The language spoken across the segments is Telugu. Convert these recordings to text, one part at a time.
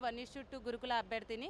1:2 గురుకుల అభ్యర్థిని.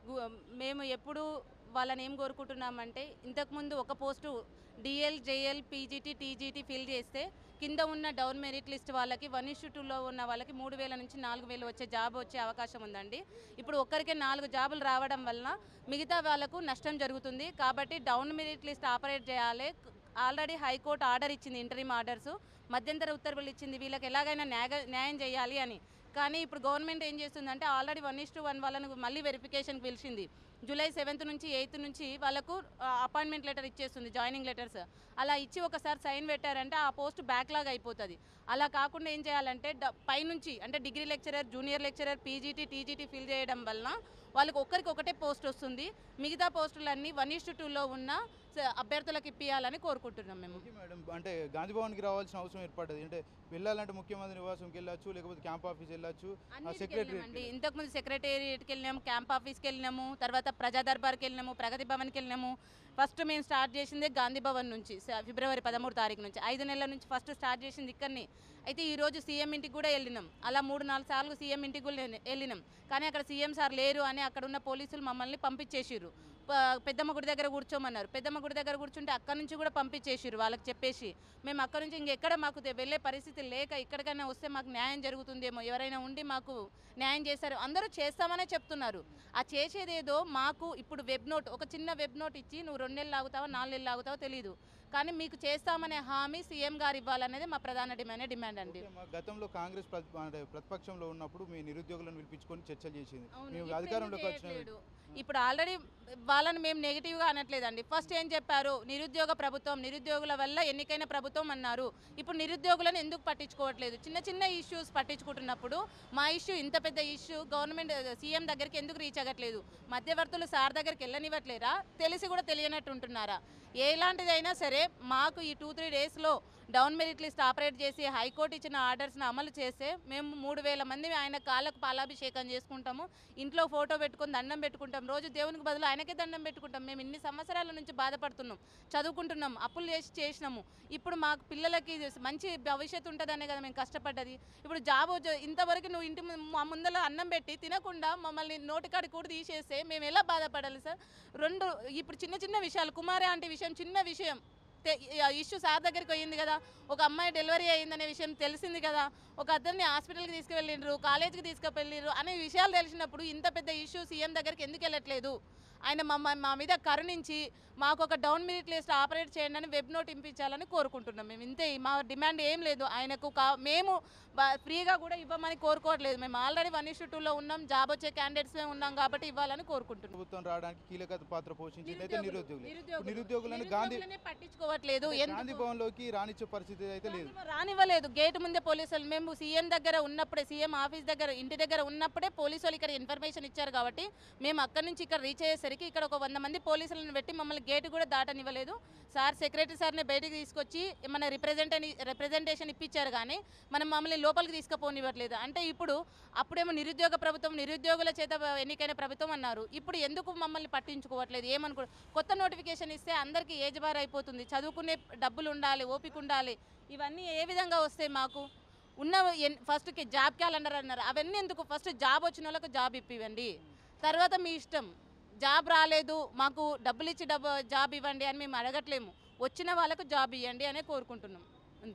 మేము ఎప్పుడు వాళ్ళని ఏం కోరుకుంటున్నామంటే, ఇంతకుముందు ఒక post DL, JL, PGT, TGT fill చేస్తే కింద ఉన్న డౌన్ మెరిట్ లిస్ట్ వాళ్ళకి 1:2లో ఉన్న వాళ్ళకి 3000 నుంచి 4000 వచ్చే జాబ్ వచ్చే అవకాశం ఉందండి. ఇప్పుడు ఒక్కరికే 4 జాబులు రావడం వలన మిగతా వాళ్ళకు నష్టం జరుగుతుంది. కాబట్టి డౌన్ మెరిట్ లిస్ట్ ఆపరేట్ చేయాలి. ఆల్రెడీ హైకోర్టు ఆర్డర్ ఇచ్చింది, ఇంటరిమ్ ఆర్డర్స్, మధ్యంతర ఉత్తర్వులు ఇచ్చింది, వీళ్ళకి ఎలాగైనా న్యాయం చేయాలి అని. కానీ ఇప్పుడు గవర్నమెంట్ ఏం చేస్తుందంటే ఆల్రెడీ 1:1 వాళ్ళను మళ్ళీ వెరిఫికేషన్కి పిలిచింది. జూలై 7 నుంచి 8 నుంచి వాళ్ళకు అపాయింట్మెంట్ లెటర్ ఇచ్చేస్తుంది, జాయినింగ్ లెటర్స్. అలా ఇచ్చి ఒకసారి సైన్ పెట్టారంటే ఆ పోస్ట్ బ్యాక్లాగ్ అయిపోతుంది. అలా కాకుండా ఏం చేయాలంటే పైనుంచి అంటే degree lecturer, junior lecturer, PGT, TGT fill చేయడం వలన వాళ్ళకి ఒక్కరికి ఒకటే పోస్ట్ వస్తుంది. మిగతా పోస్టులన్నీ 1:2లో ఉన్న అభ్యర్థులకు ఇప్పియాలని కోరుకుంటున్నాం మేము. మేడం, అంటే గాంధీ భవన్కి రావాల్సిన అవసరం ఏర్పడ్డది. అంటే వెళ్ళాలంటే ముఖ్యమంత్రి నివాసంకి వెళ్ళచ్చు, లేకపోతే క్యాంప్ ఆఫీస్ వెళ్ళచ్చు, సెక్రటరీ ఇంతకుముందు సెక్రటేరియట్కి వెళ్ళినాము, క్యాంప్ ఆఫీస్కి వెళ్ళినాము, తర్వాత ప్రజా దర్బార్కి వెళ్ళినాము, ప్రగతి భవన్కి వెళ్ళినాము. ఫస్ట్ మేము స్టార్ట్ చేసిందే గాంధీ భవన్ నుంచి, ఫిబ్రవరి 13 తారీఖు నుంచి. 5 నెలల నుంచి ఫస్ట్ స్టార్ట్ చేసింది ఇక్కడనే. అయితే ఈరోజు సీఎం ఇంటికి కూడా వెళ్ళినాం. అలా 3-4 సార్లు సీఎం ఇంటికి కూడా వెళ్ళినాం. కానీ అక్కడ సీఎం సార్ లేరు అని అక్కడ ఉన్న పోలీసులు మమ్మల్ని పంపించేసిర్రు. పెద్దమ్మ గుడి దగ్గర కూర్చోమన్నారు. పెద్దమ్మ గుడి దగ్గర కూర్చుంటే అక్కడ నుంచి కూడా పంపించేసిర్రు వాళ్ళకి చెప్పేసి. మేము అక్కడ నుంచి ఇంకెక్కడ మాకు వెళ్ళే పరిస్థితి లేక ఇక్కడికైనా వస్తే మాకు న్యాయం జరుగుతుందేమో, ఎవరైనా ఉండి మాకు న్యాయం చేశారు, అందరూ చేస్తామనే చెప్తున్నారు. ఆ చేసేదేదో మాకు ఇప్పుడు వెబ్ నోట్, ఒక చిన్న వెబ్ నోట్ ఇచ్చి నువ్వు 2 నెలలు ఆగుతావో 4 నెలలు ఆగుతావో తెలియదు, కానీ మీకు చేస్తామనే హామీ సీఎం గారు ఇవ్వాలనేది మా ప్రధాన డిమాండ్ అండి. గతంలో కాంగ్రెస్ ప్రతిపక్షంలో ఉన్నప్పుడు మీ నిరుద్యోగులను పిలిపించుకొని చర్చలు చేసింది, అధికారంలోకి వచ్చిన ఇప్పుడు ఆల్రెడీ వాళ్ళని మేము నెగిటివ్గా అనట్లేదండి. ఫస్ట్ ఏం చెప్పారు, నిరుద్యోగ ప్రభుత్వం, నిరుద్యోగుల వల్ల ఎన్నికైన ప్రభుత్వం అన్నారు. ఇప్పుడు నిరుద్యోగులను ఎందుకు పట్టించుకోవట్లేదు? చిన్న చిన్న ఇష్యూస్ పట్టించుకుంటున్నప్పుడు మా ఇష్యూ, ఇంత పెద్ద ఇష్యూ గవర్నమెంట్ సీఎం దగ్గరికి ఎందుకు రీచ్ అవ్వట్లేదు? మధ్యవర్తులు సార్ దగ్గరికి వెళ్ళనివ్వట్లేరా? తెలిసి కూడా తెలియనట్టు ఉంటున్నారా? ఎలాంటిదైనా సరే మాకు ఈ 2-3 డేస్లో డౌన్ మెరిట్ లిస్ట్ ఆపరేట్ చేసి హైకోర్టు ఇచ్చిన ఆర్డర్స్ని అమలు చేస్తే మేము 3000 మంది ఆయన కాళ్ళకు పాలాభిషేకం చేసుకుంటాము, ఇంట్లో ఫోటో పెట్టుకొని దండం పెట్టుకుంటాం, రోజు దేవునికి బదులు ఆయనకే దండం పెట్టుకుంటాం. మేము ఇన్ని సంవత్సరాల నుంచి బాధపడుతున్నాం, చదువుకుంటున్నాం, అప్పులు చేసినాము. ఇప్పుడు మాకు పిల్లలకి మంచి భవిష్యత్తు ఉంటుందనే కదా మేము కష్టపడ్డది. ఇప్పుడు ఇంతవరకు నువ్వు ఇంటి ముందర అన్నం పెట్టి తినకుండా మమ్మల్ని నోటికాడి కూడా తీసేస్తే మేము ఎలా బాధపడాలి సార్? ఇప్పుడు చిన్న చిన్న విషయాలు, కుమారి ఆంటీ విషయం చిన్న విషయం, ఇష్యూ సార్ దగ్గరికి పోయింది కదా, ఒక అమ్మాయి డెలివరీ అయ్యిందనే విషయం తెలిసింది కదా, ఒక అద్దరిని హాస్పిటల్కి తీసుకువెళ్ళిండ్రు, కాలేజీకి తీసుకువెళ్ళిండ్రు అనే విషయాలు తెలిసినప్పుడు ఇంత పెద్ద ఇష్యూ సీఎం దగ్గరికి ఎందుకు వెళ్ళట్లేదు? ఆయన మా మీద కరుణించి మాకు ఒక డౌన్ మెరిట్ లిస్ట్ ఆపరేట్ చేయండి అని వెబ్ నోట్ ఇంపించాలని కోరుకుంటున్నాం. మేము ఇంతే, మా డిమాండ్ ఏం లేదు. ఆయనకు మేము ఫ్రీగా కూడా ఇవ్వమని కోరుకోవట్లేదు. మేము ఆల్రెడీ 1:2లో ఉన్నాం, జాబ్ వచ్చే క్యాండిడేట్స్మే ఉన్నాం కాబట్టి ఇవ్వాలని కోరుకుంటున్నాం. ప్రభుత్వం రావడానికి కీలక పాత్ర పోషించింది నిరుద్యోగులను పట్టించుకోవట్లేదు. గాంధీ భవన్లోకి రానిచ్చే పరిస్థితి అయితే లేదు, రానివ్వలేదు. గేట్ ముందే పోలీసులు, మేము సీఎం దగ్గర ఉన్నప్పుడే, సీఎం ఆఫీస్ దగ్గర, ఇంటి దగ్గర ఉన్నప్పుడే పోలీసు వాళ్ళు ఇక్కడ ఇన్ఫర్మేషన్ ఇచ్చారు కాబట్టి మేము అక్కడి నుంచి ఇక్కడ రీచ్ అయ్యేసరికి ఇక్కడ ఒక 100 మంది పోలీసులను పెట్టి మమ్మల్ని గేటు కూడా దాటనివ్వలేదు. సార్ సెక్రటరీ సార్ని బయటికి తీసుకొచ్చి మన రిప్రజెంటేషన్ ఇప్పించారు, కానీ మమ్మల్ని లోపలికి తీసుకుపోనివ్వట్లేదు. అంటే అప్పుడేమో నిరుద్యోగ ప్రభుత్వం, నిరుద్యోగుల చేత ఎన్నికైన ప్రభుత్వం అన్నారు. ఇప్పుడు ఎందుకు మమ్మల్ని పట్టించుకోవట్లేదు? కొత్త నోటిఫికేషన్ ఇస్తే అందరికీ ఏజ్ బార్ అయిపోతుంది, చదువుకునే డబ్బులు ఉండాలి, ఓపిక ఉండాలి. ఇవన్నీ ఏ విధంగా వస్తాయి? మాకు ఉన్న ఫస్ట్కి జాబ్ క్యాలెండర్ అన్నారు, అవన్నీ ఎందుకు? ఫస్ట్ జాబ్ వచ్చిన వాళ్ళకు జాబ్ ఇప్పివ్వండి, తర్వాత మీ ఇష్టం. జాబ్ రాలేదు, మాకు డబ్బులు ఇచ్చి జాబ్ ఇవ్వండి అని మేము అడగట్లేము. వచ్చిన వాళ్ళకు జాబ్ ఇవ్వండి అనే కోరుకుంటున్నాం.